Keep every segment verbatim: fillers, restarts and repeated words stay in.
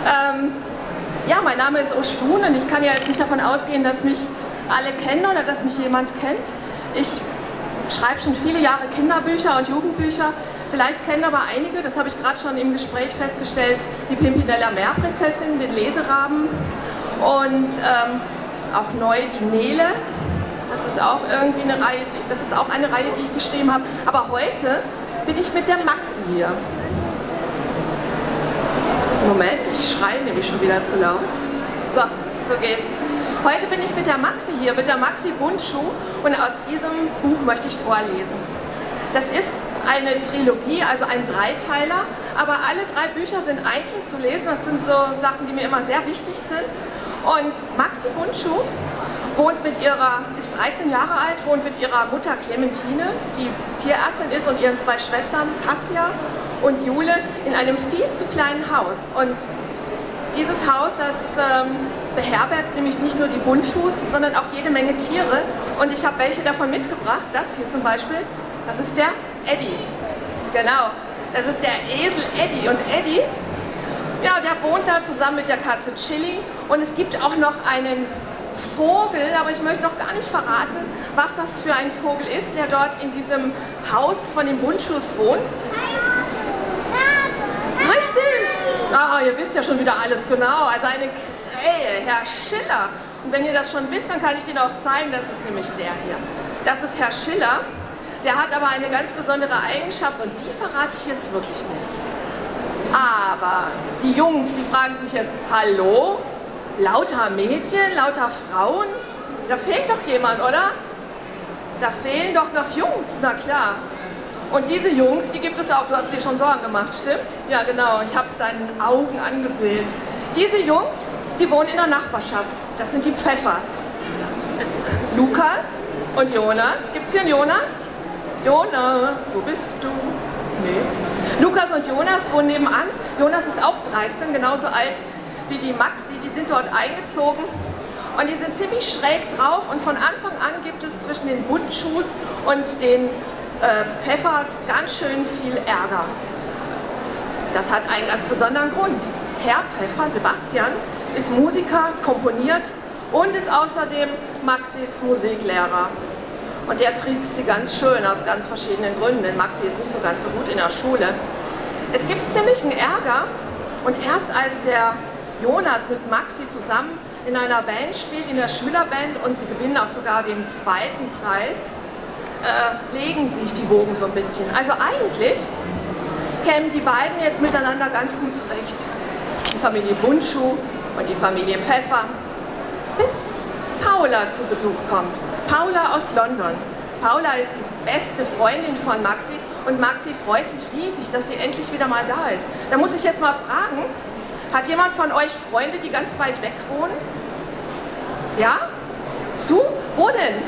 Ähm, ja, mein Name ist Oshun und ich kann ja jetzt nicht davon ausgehen, dass mich alle kennen oder dass mich jemand kennt. Ich schreibe schon viele Jahre Kinderbücher und Jugendbücher. Vielleicht kennen aber einige, das habe ich gerade schon im Gespräch festgestellt, die Pimpinella Meerprinzessin, den Leseraben und ähm, auch neu die Nele. Das ist auch irgendwie eine Reihe, das ist auch eine Reihe, die ich geschrieben habe. Aber heute bin ich mit der Maxi hier. Moment, ich schreie nämlich schon wieder zu laut. So, so geht's. Heute bin ich mit der Maxi hier, mit der Maxi Bundschuh und aus diesem Buch möchte ich vorlesen. Das ist eine Trilogie, also ein Dreiteiler, aber alle drei Bücher sind einzeln zu lesen. Das sind so Sachen, die mir immer sehr wichtig sind. Und Maxi Bundschuh wohnt mit ihrer, ist dreizehn Jahre alt, wohnt mit ihrer Mutter Clementine, die Tierärztin ist, und ihren zwei Schwestern Cassia und Jule in einem viel zu kleinen Haus. Und dieses Haus, das ähm, beherbergt nämlich nicht nur die Bundschuhs, sondern auch jede Menge Tiere. Und ich habe welche davon mitgebracht. Das hier zum Beispiel, das ist der Eddie. Genau, das ist der Esel Eddie. Und Eddie, ja, der wohnt da zusammen mit der Katze Chili. Und es gibt auch noch einen Vogel, aber ich möchte noch gar nicht verraten, was das für ein Vogel ist, der dort in diesem Haus von den Bundschuhs wohnt. Richtig! Ah, ihr wisst ja schon wieder alles genau. Also eine Krähe, Herr Schiller. Und wenn ihr das schon wisst, dann kann ich den auch zeigen. Das ist nämlich der hier. Das ist Herr Schiller. Der hat aber eine ganz besondere Eigenschaft und die verrate ich jetzt wirklich nicht. Aber die Jungs, die fragen sich jetzt, hallo? Lauter Mädchen, lauter Frauen? Da fehlt doch jemand, oder? Da fehlen doch noch Jungs, na klar. Und diese Jungs, die gibt es auch, du hast dir schon Sorgen gemacht, stimmt's? Ja genau, ich habe es deinen Augen angesehen. Diese Jungs, die wohnen in der Nachbarschaft, das sind die Pfeffers. Lukas und Jonas, gibt's hier einen Jonas? Jonas, wo bist du? Nee. Lukas und Jonas wohnen nebenan, Jonas ist auch dreizehn, genauso alt wie die Maxi, die sind dort eingezogen und die sind ziemlich schräg drauf und von Anfang an gibt es zwischen den Bundschuhs und den äh, Pfeffers ganz schön viel Ärger. Das hat einen ganz besonderen Grund. Herr Pfeffer, Sebastian, ist Musiker, komponiert und ist außerdem Maxis Musiklehrer. Und der triezt sie ganz schön aus ganz verschiedenen Gründen, denn Maxi ist nicht so ganz so gut in der Schule. Es gibt ziemlichen Ärger und erst als der Jonas mit Maxi zusammen in einer Band spielt, in der Schülerband, und sie gewinnen auch sogar den zweiten Preis, äh, legen sich die Wogen so ein bisschen. Also eigentlich kämen die beiden jetzt miteinander ganz gut zurecht. Die Familie Bundschuh und die Familie Pfeffer, bis Paula zu Besuch kommt. Paula aus London. Paula ist die beste Freundin von Maxi und Maxi freut sich riesig, dass sie endlich wieder mal da ist. Da muss ich jetzt mal fragen, hat jemand von euch Freunde, die ganz weit weg wohnen? Ja? Du? Wo denn?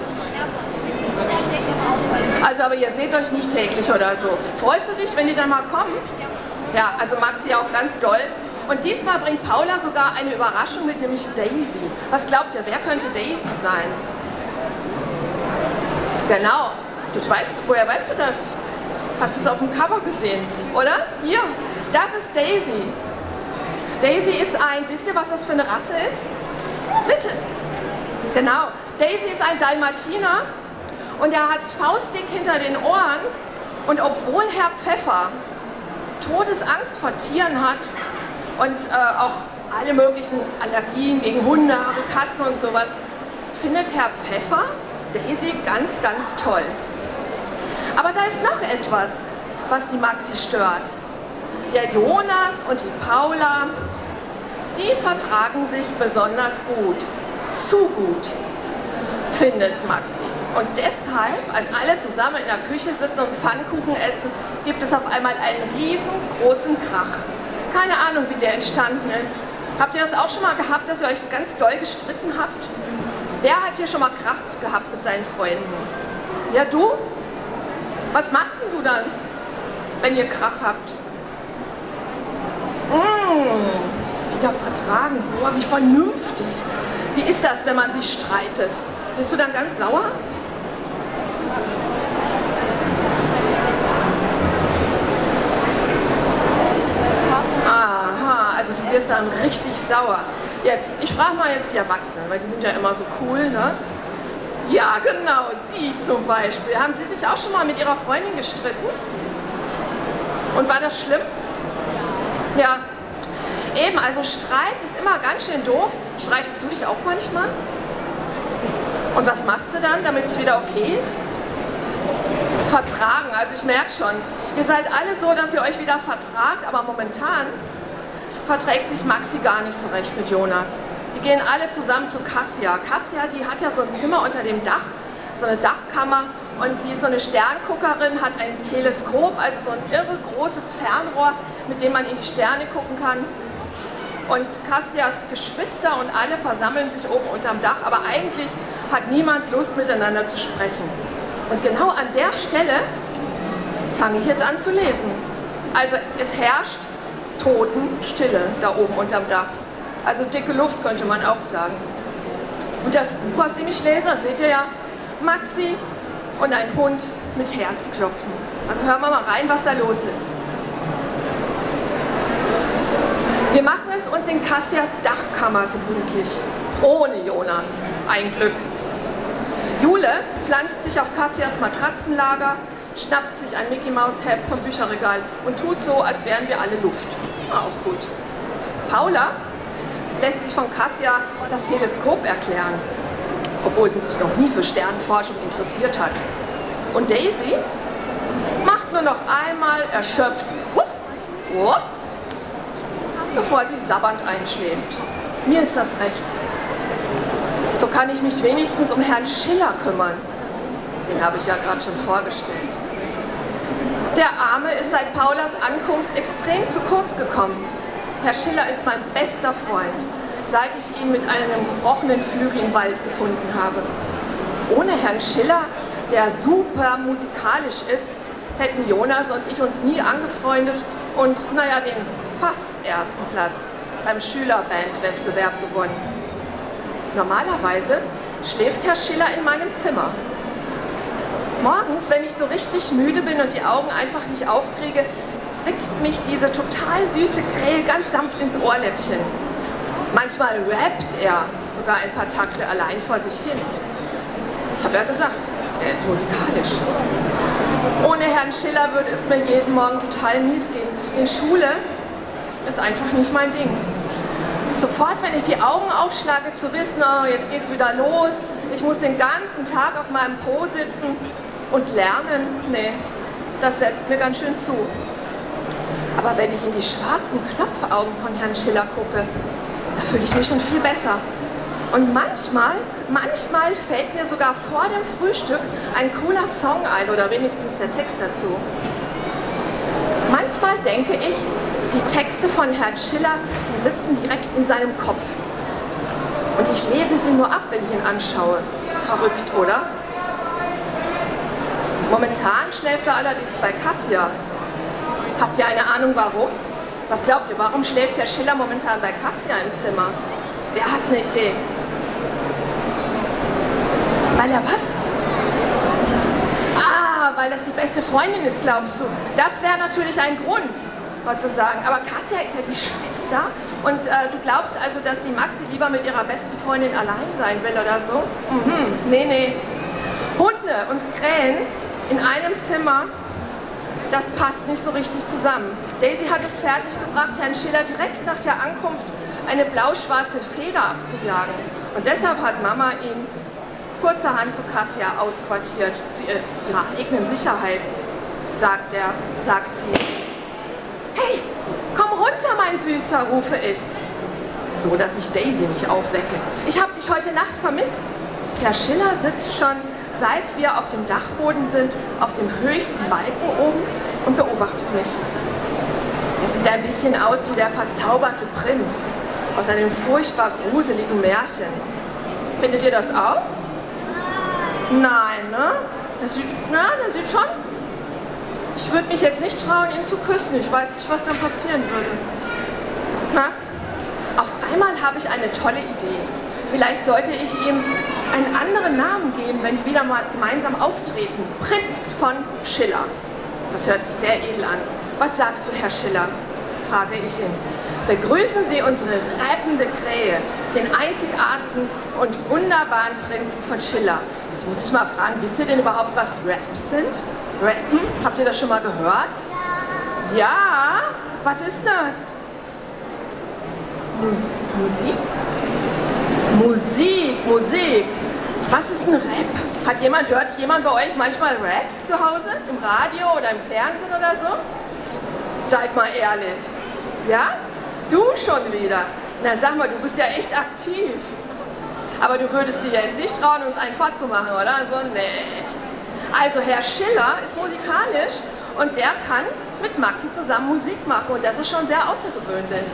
Also aber ihr seht euch nicht täglich oder so. Freust du dich, wenn die dann mal kommen? Ja, also Maxi auch ganz doll. Und diesmal bringt Paula sogar eine Überraschung mit, nämlich Daisy. Was glaubt ihr, wer könnte Daisy sein? Genau. Das weißt, woher weißt du das? Hast du es auf dem Cover gesehen, oder? Hier, das ist Daisy. Daisy ist ein, wisst ihr, was das für eine Rasse ist? Bitte. Genau. Daisy ist ein Dalmatiner und er hat faustdick hinter den Ohren. Und obwohl Herr Pfeffer Todesangst vor Tieren hat und äh, auch alle möglichen Allergien gegen Hunde, Haare, Katzen und sowas, findet Herr Pfeffer Daisy ganz, ganz toll. Aber da ist noch etwas, was die Maxi stört. Der Jonas und die Paula, die vertragen sich besonders gut. Zu gut, findet Maxi. Und deshalb, als alle zusammen in der Küche sitzen und Pfannkuchen essen, gibt es auf einmal einen riesengroßen Krach. Keine Ahnung, wie der entstanden ist. Habt ihr das auch schon mal gehabt, dass ihr euch ganz doll gestritten habt? Wer hat hier schon mal Krach gehabt mit seinen Freunden? Ja, du? Was machst denn du dann, wenn ihr Krach habt? Mmh, wieder vertragen. Boah, wie vernünftig. Wie ist das, wenn man sich streitet? Bist du dann ganz sauer? Aha, also du wirst dann sauer. Jetzt, ich frage mal jetzt die Erwachsenen, weil die sind ja immer so cool, ne? Ja, genau, Sie zum Beispiel. Haben Sie sich auch schon mal mit Ihrer Freundin gestritten? Und war das schlimm? Ja. Eben, also Streit ist immer ganz schön doof. Streitest du dich auch manchmal? Und was machst du dann, damit es wieder okay ist? Vertragen, also ich merke schon, ihr seid alle so, dass ihr euch wieder vertragt, aber momentan verträgt sich Maxi gar nicht so recht mit Jonas. Die gehen alle zusammen zu Kassia. Kassia, die hat ja so ein Zimmer unter dem Dach, so eine Dachkammer, und sie ist so eine Sternguckerin, hat ein Teleskop, also so ein irre großes Fernrohr, mit dem man in die Sterne gucken kann. Und Kassias Geschwister und alle versammeln sich oben unterm Dach, aber eigentlich hat niemand Lust, miteinander zu sprechen. Und genau an der Stelle fange ich jetzt an zu lesen. Also es herrscht Totenstille da oben unterm Dach. Also dicke Luft könnte man auch sagen. Und das Buch, aus dem ich lese, das seht ihr ja, Maxi und ein Hund mit Herzklopfen. Also hören wir mal rein, was da los ist. Wir machen es uns in Kassias Dachkammer gemütlich. Ohne Jonas. Ein Glück. Jule pflanzt sich auf Kassias Matratzenlager, schnappt sich ein Mickey-Maus-Heft vom Bücherregal und tut so, als wären wir alle Luft. Auch gut. Paula lässt sich von Kassia das Teleskop erklären, obwohl sie sich noch nie für Sternenforschung interessiert hat. Und Daisy macht nur noch einmal erschöpft Wuff, Wuff, bevor sie sabbernd einschläft. Mir ist das recht. So kann ich mich wenigstens um Herrn Schiller kümmern. Den habe ich ja gerade schon vorgestellt. Der Arme ist seit Paulas Ankunft extrem zu kurz gekommen. Herr Schiller ist mein bester Freund, seit ich ihn mit einem gebrochenen Flügel im Wald gefunden habe. Ohne Herrn Schiller, der super musikalisch ist, hätten Jonas und ich uns nie angefreundet und, naja, den fast ersten Platz beim Schülerbandwettbewerb gewonnen. Normalerweise schläft Herr Schiller in meinem Zimmer. Morgens, wenn ich so richtig müde bin und die Augen einfach nicht aufkriege, zwickt mich diese total süße Krähe ganz sanft ins Ohrläppchen. Manchmal rappt er sogar ein paar Takte allein vor sich hin. Ich habe ja gesagt, er ist musikalisch. Ohne Herrn Schiller würde es mir jeden Morgen total mies gehen, denn Schule ist einfach nicht mein Ding. Sofort, wenn ich die Augen aufschlage, zu wissen, oh, jetzt geht's wieder los, ich muss den ganzen Tag auf meinem Po sitzen und lernen, nee, das setzt mir ganz schön zu. Aber wenn ich in die schwarzen Knopfaugen von Herrn Schiller gucke, da fühle ich mich schon viel besser. Und manchmal, manchmal fällt mir sogar vor dem Frühstück ein cooler Song ein oder wenigstens der Text dazu. Manchmal denke ich, die Texte von Herrn Schiller, die sitzen direkt in seinem Kopf. Und ich lese sie nur ab, wenn ich ihn anschaue. Verrückt, oder? Momentan schläft er allerdings bei Kassia. Habt ihr eine Ahnung, warum? Was glaubt ihr, warum schläft Herr Schiller momentan bei Kassia im Zimmer? Wer hat eine Idee? Weil er was? Ah, weil das die beste Freundin ist, glaubst du? Das wäre natürlich ein Grund, sozusagen. Aber Kassia ist ja die Schwester. Und äh, du glaubst also, dass die Maxi lieber mit ihrer besten Freundin allein sein will oder so? Mhm, nee, nee. Hunde und Krähen in einem Zimmer, das passt nicht so richtig zusammen. Daisy hat es fertiggebracht, Herrn Schiller direkt nach der Ankunft eine blau-schwarze Feder abzujagen. Und deshalb hat Mama ihn kurzerhand zu Kassia ausquartiert, zu ihrer eigenen Sicherheit, sagt er, sagt sie. Hey, komm runter, mein Süßer, rufe ich. So, dass ich Daisy nicht aufwecke. Ich habe dich heute Nacht vermisst. Herr Schiller sitzt schon, seit wir auf dem Dachboden sind, auf dem höchsten Balken oben und beobachtet mich. Er sieht ein bisschen aus wie der verzauberte Prinz aus einem furchtbar gruseligen Märchen. Findet ihr das auch? Nein, ne? Das sieht, na, das sieht schon. Ich würde mich jetzt nicht trauen, ihn zu küssen. Ich weiß nicht, was dann passieren würde. Na? Auf einmal habe ich eine tolle Idee. Vielleicht sollte ich ihm einen anderen Namen geben, wenn die wieder mal gemeinsam auftreten. Prinz von Schiller. Das hört sich sehr edel an. Was sagst du, Herr Schiller? Frage ich ihn. Begrüßen Sie unsere rappende Krähe, den einzigartigen und wunderbaren Prinzen von Schiller. Jetzt muss ich mal fragen, wisst ihr denn überhaupt, was Raps sind? Rappen? Habt ihr das schon mal gehört? Ja. Ja? Was ist das? M- Musik? Musik, Musik. Was ist ein Rap? Hat jemand, hört jemand bei euch manchmal Raps zu Hause? Im Radio oder im Fernsehen oder so? Seid mal ehrlich. Ja? Du schon wieder. Na sag mal, du bist ja echt aktiv. Aber du würdest dir jetzt nicht trauen, uns einen fortzumachen, oder? Also, nee. Also Herr Schiller ist musikalisch und der kann mit Maxi zusammen Musik machen und das ist schon sehr außergewöhnlich.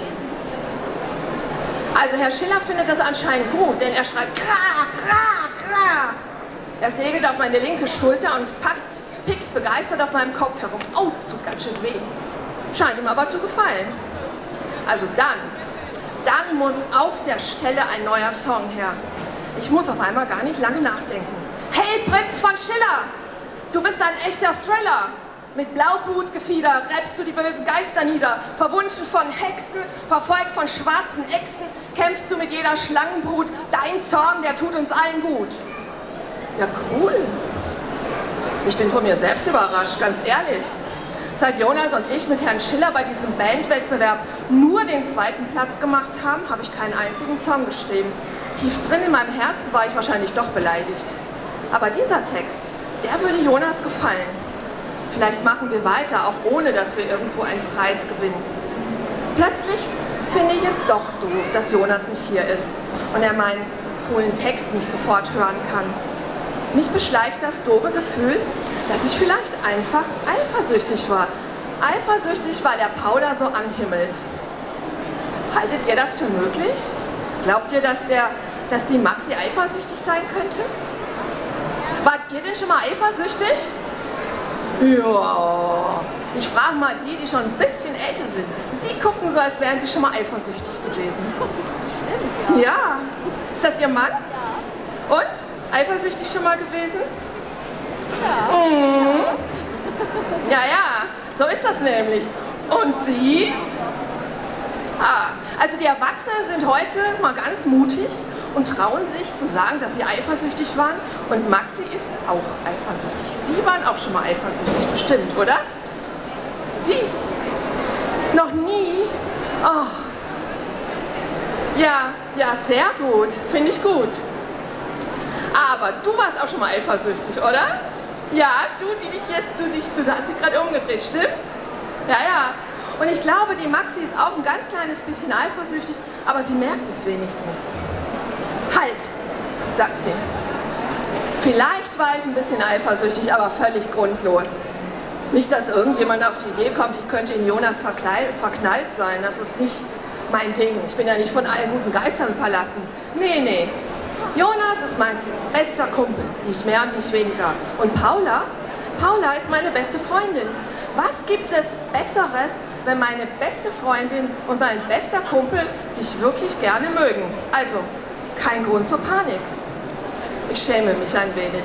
Also Herr Schiller findet das anscheinend gut, denn er schreibt Kra, Kra, Kra. Er segelt auf meine linke Schulter und packt, pickt begeistert auf meinem Kopf herum. Oh, das tut ganz schön weh. Scheint ihm aber zu gefallen. Also dann, dann muss auf der Stelle ein neuer Song her. Ich muss auf einmal gar nicht lange nachdenken. Hey, Prinz von Schiller, du bist ein echter Thriller. Mit Blaublutgefieder rappst du die bösen Geister nieder. Verwunschen von Hexen, verfolgt von schwarzen Echsen, kämpfst du mit jeder Schlangenbrut. Dein Zorn, der tut uns allen gut. Ja, cool. Ich bin von mir selbst überrascht, ganz ehrlich. Seit Jonas und ich mit Herrn Schiller bei diesem Bandwettbewerb nur den zweiten Platz gemacht haben, habe ich keinen einzigen Song geschrieben. Tief drin in meinem Herzen war ich wahrscheinlich doch beleidigt. Aber dieser Text, der würde Jonas gefallen. Vielleicht machen wir weiter, auch ohne, dass wir irgendwo einen Preis gewinnen. Plötzlich finde ich es doch doof, dass Jonas nicht hier ist und er meinen coolen Text nicht sofort hören kann. Mich beschleicht das doofe Gefühl, dass ich vielleicht einfach eifersüchtig war. Eifersüchtig, weil der Paula so anhimmelt. Haltet ihr das für möglich? Glaubt ihr, dass, der, dass die Maxi eifersüchtig sein könnte? Wart ihr denn schon mal eifersüchtig? Ja, ich frage mal die, die schon ein bisschen älter sind. Sie gucken so, als wären sie schon mal eifersüchtig gewesen. Stimmt, ja. Ja. Ist das Ihr Mann? Ja. Und? Eifersüchtig schon mal gewesen? Ja. Mhm. Ja, ja, so ist das nämlich. Und Sie? Ah, also die Erwachsenen sind heute mal ganz mutig und trauen sich zu sagen, dass sie eifersüchtig waren. Und Maxi ist auch eifersüchtig. Sie waren auch schon mal eifersüchtig, bestimmt, oder? Sie? Noch nie? Oh. Ja, ja, sehr gut. Finde ich gut. Aber du warst auch schon mal eifersüchtig, oder? Ja, du, die dich jetzt, du dich, du hast dich gerade umgedreht, stimmt's? Ja, ja. Und ich glaube, die Maxi ist auch ein ganz kleines bisschen eifersüchtig, aber sie merkt es wenigstens. Halt, sagt sie. Vielleicht war ich ein bisschen eifersüchtig, aber völlig grundlos. Nicht, dass irgendjemand auf die Idee kommt, ich könnte in Jonas verknallt sein. Das ist nicht mein Ding. Ich bin ja nicht von allen guten Geistern verlassen. Nee, nee. Jonas ist mein bester Kumpel, nicht mehr und nicht weniger. Und Paula? Paula ist meine beste Freundin. Was gibt es Besseres, wenn meine beste Freundin und mein bester Kumpel sich wirklich gerne mögen? Also, kein Grund zur Panik. Ich schäme mich ein wenig.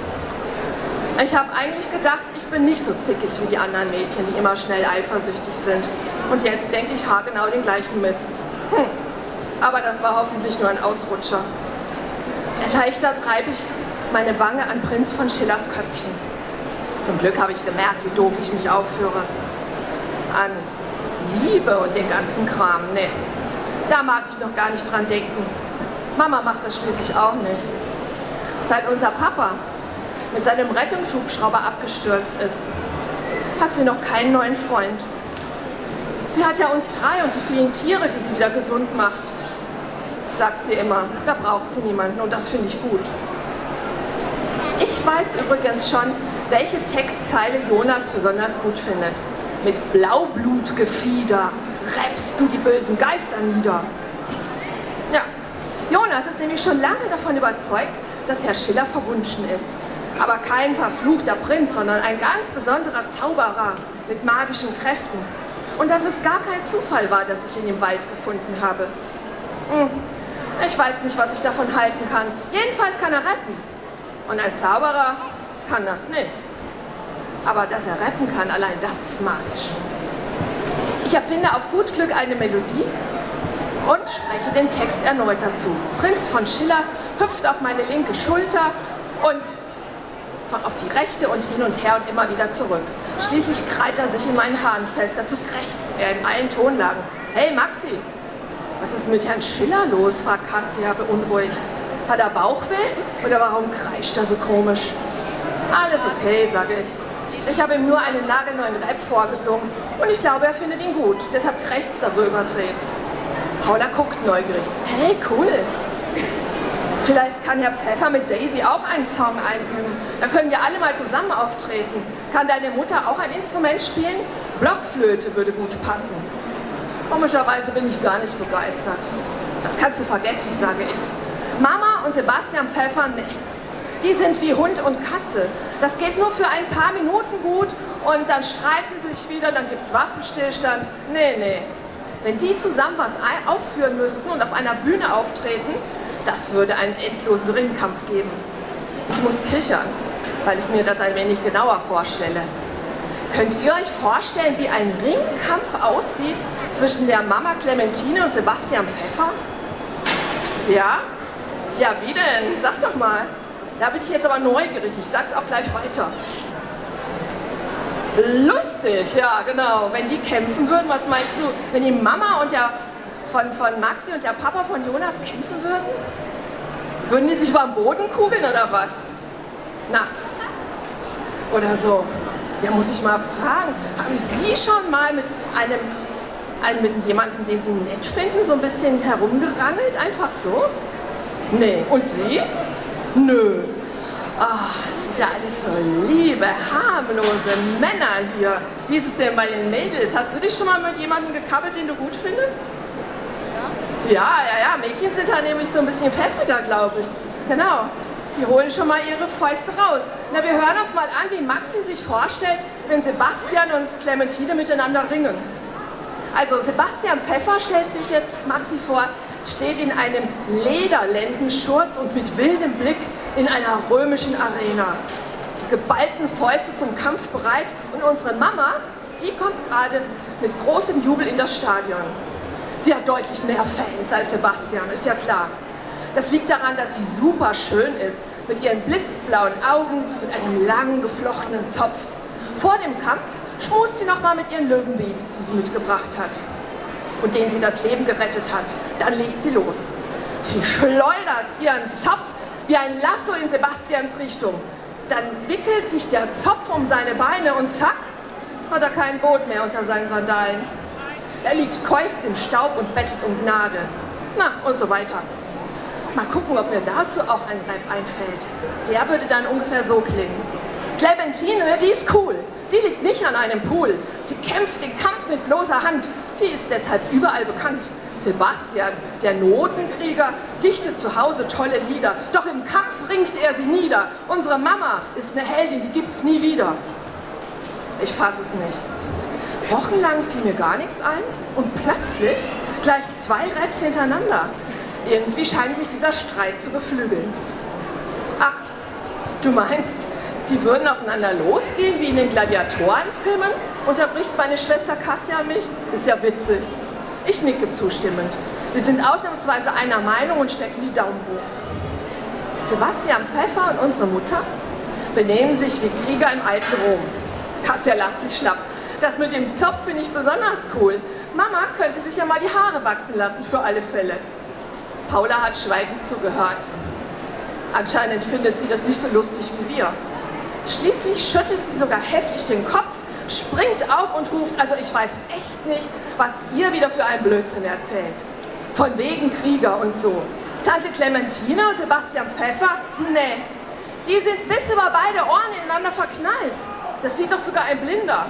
Ich habe eigentlich gedacht, ich bin nicht so zickig wie die anderen Mädchen, die immer schnell eifersüchtig sind. Und jetzt denke ich haargenau den gleichen Mist. Hm. Aber das war hoffentlich nur ein Ausrutscher. Erleichtert reibe ich meine Wange an Prinz von Schillers Köpfchen. Zum Glück habe ich gemerkt, wie doof ich mich aufführe. An Liebe und den ganzen Kram, nee. Da mag ich noch gar nicht dran denken. Mama macht das schließlich auch nicht. Seit unser Papa mit seinem Rettungshubschrauber abgestürzt ist, hat sie noch keinen neuen Freund. Sie hat ja uns drei und die vielen Tiere, die sie wieder gesund macht. Sagt sie immer, da braucht sie niemanden und das finde ich gut. Ich weiß übrigens schon, welche Textzeile Jonas besonders gut findet. Mit Blaublutgefieder rappst du die bösen Geister nieder. Ja, Jonas ist nämlich schon lange davon überzeugt, dass Herr Schiller verwunschen ist. Aber kein verfluchter Prinz, sondern ein ganz besonderer Zauberer mit magischen Kräften. Und dass es gar kein Zufall war, dass ich ihn im Wald gefunden habe. Hm. Ich weiß nicht, was ich davon halten kann. Jedenfalls kann er rappen. Und ein Zauberer kann das nicht. Aber dass er rappen kann, allein das ist magisch. Ich erfinde auf gut Glück eine Melodie und spreche den Text erneut dazu. Prinz von Schiller hüpft auf meine linke Schulter und von auf die rechte und hin und her und immer wieder zurück. Schließlich krallt er sich in meinen Haaren fest. Dazu krächzt er in allen Tonlagen. Hey Maxi, was ist mit Herrn Schiller los? Fragt Kassia beunruhigt. Hat er Bauchweh oder warum kreischt er so komisch? Alles okay, sage ich. Ich habe ihm nur einen nagelneuen Rap vorgesungen und ich glaube, er findet ihn gut. Deshalb krächzt er so überdreht. Paula guckt neugierig. Hey, cool. Vielleicht kann Herr Pfeffer mit Daisy auch einen Song einüben. Dann können wir alle mal zusammen auftreten. Kann deine Mutter auch ein Instrument spielen? Blockflöte würde gut passen. Komischerweise bin ich gar nicht begeistert. Das kannst du vergessen, sage ich. Mama und Sebastian Pfeffer, ne. Die sind wie Hund und Katze. Das geht nur für ein paar Minuten gut und dann streiten sie sich wieder, dann gibt es Waffenstillstand. Nee, nee. Wenn die zusammen was aufführen müssten und auf einer Bühne auftreten, das würde einen endlosen Ringkampf geben. Ich muss kichern, weil ich mir das ein wenig genauer vorstelle. Könnt ihr euch vorstellen, wie ein Ringkampf aussieht zwischen der Mama Clementine und Sebastian Pfeffer? Ja? Ja, wie denn? Sag doch mal. Da bin ich jetzt aber neugierig. Ich sag's auch gleich weiter. Lustig, ja, genau. Wenn die kämpfen würden, was meinst du? Wenn die Mama und der von, von Maxi und der Papa von Jonas kämpfen würden? Würden die sich über den Boden kugeln oder was? Na, oder so. Ja, muss ich mal fragen. Haben Sie schon mal mit einem, einem mit jemandem, den Sie nett finden, so ein bisschen herumgerangelt? Einfach so? Nee. Und Sie? Nö. Ach, das sind ja alles so liebe, harmlose Männer hier. Wie ist es denn bei den Mädels? Hast du dich schon mal mit jemandem gekabbelt, den du gut findest? Ja. Ja, ja, ja. Mädchen sind da nämlich so ein bisschen pfeffriger, glaube ich. Genau. Die holen schon mal ihre Fäuste raus. Na, wir hören uns mal an, wie Maxi sich vorstellt, wenn Sebastian und Clementine miteinander ringen. Also Sebastian Pfeffer stellt sich jetzt Maxi vor, steht in einem Lederlendenschurz und mit wildem Blick in einer römischen Arena. Die geballten Fäuste zum Kampf bereit und unsere Mama, die kommt gerade mit großem Jubel in das Stadion. Sie hat deutlich mehr Fans als Sebastian, ist ja klar. Das liegt daran, dass sie super schön ist, mit ihren blitzblauen Augen und einem langen, geflochtenen Zopf. Vor dem Kampf schmust sie nochmal mit ihren Löwenbabys, die sie mitgebracht hat und denen sie das Leben gerettet hat. Dann legt sie los. Sie schleudert ihren Zopf wie ein Lasso in Sebastians Richtung. Dann wickelt sich der Zopf um seine Beine und zack, hat er kein Boot mehr unter seinen Sandalen. Er liegt keuchend im Staub und bettelt um Gnade. Na, und so weiter. Mal gucken, ob mir dazu auch ein Rap einfällt. Der würde dann ungefähr so klingen. Clementine, die ist cool. Die liegt nicht an einem Pool. Sie kämpft den Kampf mit bloßer Hand. Sie ist deshalb überall bekannt. Sebastian, der Notenkrieger, dichtet zu Hause tolle Lieder. Doch im Kampf ringt er sie nieder. Unsere Mama ist eine Heldin, die gibt's nie wieder. Ich fasse es nicht. Wochenlang fiel mir gar nichts ein und plötzlich gleich zwei Raps hintereinander. Irgendwie scheint mich dieser Streit zu beflügeln. Ach, du meinst, die würden aufeinander losgehen wie in den Gladiatorenfilmen? Unterbricht meine Schwester Kassia mich? Ist ja witzig. Ich nicke zustimmend. Wir sind ausnahmsweise einer Meinung und stecken die Daumen hoch. Sebastian Pfeffer und unsere Mutter benehmen sich wie Krieger im alten Rom. Kassia lacht sich schlapp. Das mit dem Zopf finde ich besonders cool. Mama könnte sich ja mal die Haare wachsen lassen, für alle Fälle. Paula hat schweigend zugehört. Anscheinend findet sie das nicht so lustig wie wir. Schließlich schüttelt sie sogar heftig den Kopf, springt auf und ruft, also ich weiß echt nicht, was ihr wieder für einen Blödsinn erzählt. Von wegen Krieger und so. Tante Clementine und Sebastian Pfeffer? Nee. Die sind bis über beide Ohren ineinander verknallt. Das sieht doch sogar ein Blinder.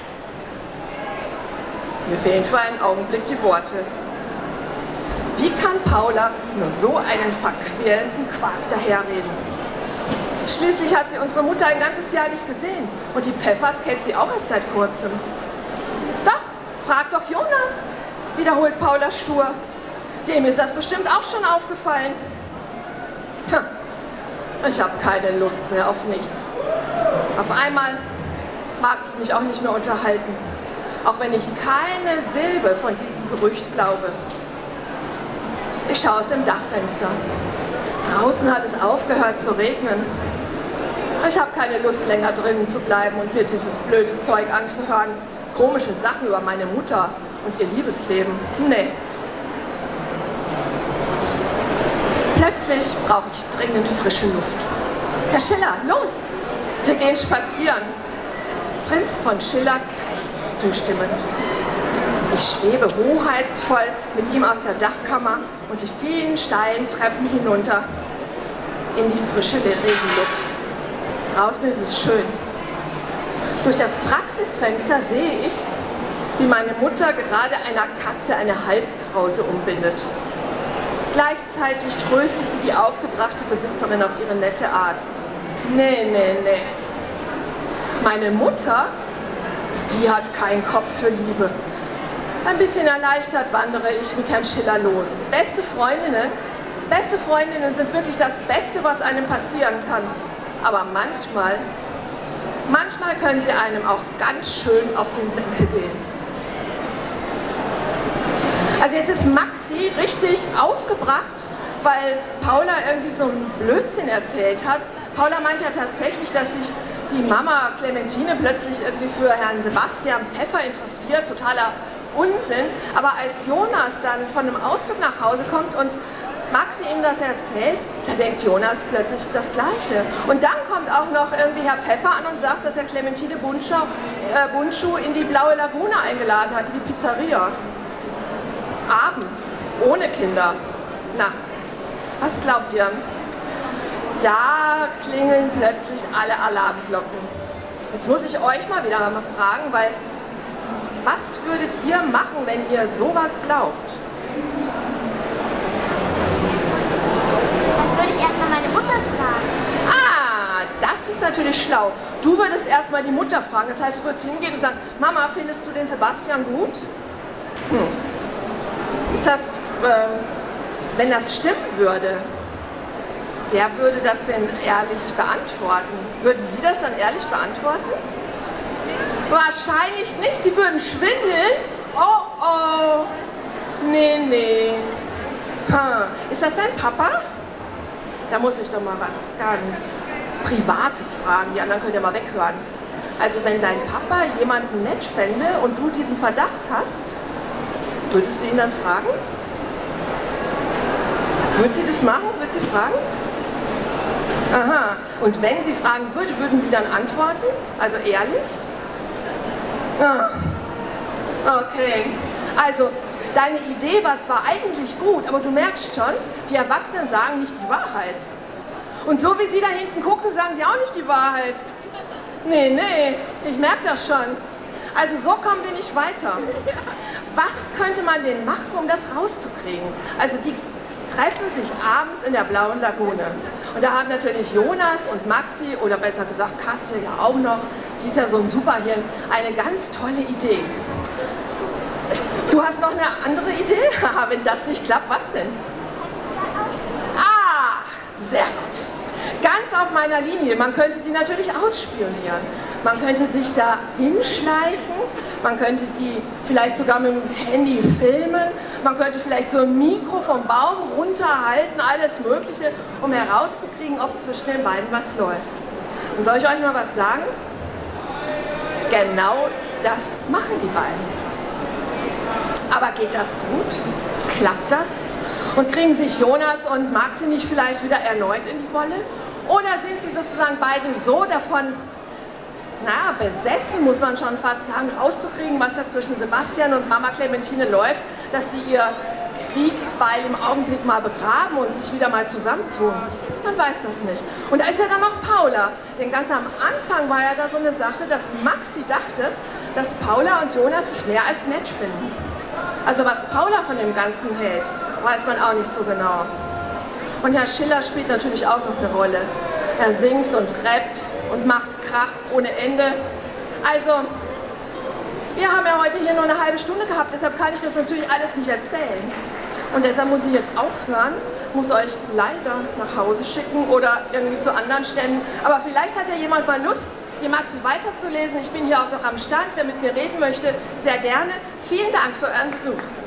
Mir fehlen für einen Augenblick die Worte. Wie kann Paula nur so einen verquälenden Quark daherreden? Schließlich hat sie unsere Mutter ein ganzes Jahr nicht gesehen. Und die Pfeffers kennt sie auch erst seit kurzem. Da, frag doch Jonas, wiederholt Paula stur. Dem ist das bestimmt auch schon aufgefallen. Hm. Ich habe keine Lust mehr auf nichts. Auf einmal mag ich mich auch nicht mehr unterhalten. auch wenn ich keine Silbe von diesem Gerücht glaube. Ich schaue aus dem Dachfenster. Draußen hat es aufgehört zu regnen. Ich habe keine Lust, länger drinnen zu bleiben und mir dieses blöde Zeug anzuhören. Komische Sachen über meine Mutter und ihr Liebesleben. Nee. Plötzlich brauche ich dringend frische Luft. Herr Schiller, los! Wir gehen spazieren. Prinz von Schiller krächzt zustimmend. Ich schwebe hoheitsvoll mit ihm aus der Dachkammer und die vielen steilen Treppen hinunter in die frische Regenluft. Draußen ist es schön. Durch das Praxisfenster sehe ich, wie meine Mutter gerade einer Katze eine Halskrause umbindet. Gleichzeitig tröstet sie die aufgebrachte Besitzerin auf ihre nette Art. Nee, nee, nee. Meine Mutter, die hat keinen Kopf für Liebe. Ein bisschen erleichtert wandere ich mit Herrn Schiller los. Beste Freundinnen, beste Freundinnen sind wirklich das Beste, was einem passieren kann. Aber manchmal, manchmal können sie einem auch ganz schön auf den Senkel gehen. Also jetzt ist Maxi richtig aufgebracht, weil Paula irgendwie so einen Blödsinn erzählt hat. Paula meint ja tatsächlich, dass sich die Mama Clementine plötzlich irgendwie für Herrn Sebastian Pfeffer interessiert. Totaler Unsinn. Aber als Jonas dann von einem Ausflug nach Hause kommt und Maxi ihm das erzählt, da denkt Jonas plötzlich das Gleiche. Und dann kommt auch noch irgendwie Herr Pfeffer an und sagt, dass er Clementine Bundschuh, äh, Bundschuh in die Blaue Lagune eingeladen hat, in die Pizzeria. Abends, ohne Kinder. Na, was glaubt ihr? Da klingeln plötzlich alle Alarmglocken. Jetzt muss ich euch mal wieder mal fragen, weil was würdet ihr machen, wenn ihr sowas glaubt? Dann würde ich erstmal meine Mutter fragen. Ah, das ist natürlich schlau. Du würdest erstmal die Mutter fragen. Das heißt, du würdest hingehen und sagen, Mama, findest du den Sebastian gut? Hm. Ist das, ähm, wenn das stimmen würde, wer würde das denn ehrlich beantworten? Würden Sie das dann ehrlich beantworten? Nicht. Wahrscheinlich nicht. Sie würden schwindeln. Oh, oh. Nee, nee. Hm. Ist das dein Papa? Da muss ich doch mal was ganz Privates fragen. Die anderen könnt ihr mal weghören. Also wenn dein Papa jemanden nett fände und du diesen Verdacht hast, würdest du ihn dann fragen? Würde sie das machen? Würde sie fragen? Aha. Und wenn sie fragen würde, würden sie dann antworten? Also ehrlich? Ah. Okay. Also, deine Idee war zwar eigentlich gut, aber du merkst schon, die Erwachsenen sagen nicht die Wahrheit. Und so wie sie da hinten gucken, sagen sie auch nicht die Wahrheit. Nee, nee, ich merke das schon. Also so kommen wir nicht weiter. Was könnte man denn machen, um das rauszukriegen? Also die treffen sich abends in der Blauen Lagune. Und da haben natürlich Jonas und Maxi, oder besser gesagt Kassia ja auch noch, die ist ja so ein Superhirn, eine ganz tolle Idee. Du hast noch eine andere Idee? Haha, wenn das nicht klappt, was denn? Ah, sehr gut. Ganz auf meiner Linie. Man könnte die natürlich ausspionieren. Man könnte sich da hinschleichen. Man könnte die vielleicht sogar mit dem Handy filmen. Man könnte vielleicht so ein Mikro vom Baum runterhalten, alles Mögliche, um herauszukriegen, ob zwischen den beiden was läuft. Und soll ich euch mal was sagen? Genau das machen die beiden. Aber geht das gut? Klappt das? Und kriegen sich Jonas und Maxi nicht vielleicht wieder erneut in die Wolle? Oder sind sie sozusagen beide so davon, naja, besessen, muss man schon fast sagen, rauszukriegen, was da zwischen Sebastian und Mama Clementine läuft, dass sie ihr Kriegsbeil im Augenblick mal begraben und sich wieder mal zusammentun? Man weiß das nicht. Und da ist ja dann noch Paula. Denn ganz am Anfang war ja da so eine Sache, dass Maxi dachte, dass Paula und Jonas sich mehr als nett finden. Also was Paula von dem Ganzen hält, weiß man auch nicht so genau. Und Herr Schiller spielt natürlich auch noch eine Rolle. Er singt und rappt und macht Krach ohne Ende. Also, wir haben ja heute hier nur eine halbe Stunde gehabt, deshalb kann ich das natürlich alles nicht erzählen. Und deshalb muss ich jetzt aufhören, muss euch leider nach Hause schicken oder irgendwie zu anderen Ständen. Aber vielleicht hat ja jemand mal Lust, die Maxi weiterzulesen. Ich bin hier auch noch am Stand. Wer mit mir reden möchte, sehr gerne. Vielen Dank für euren Besuch.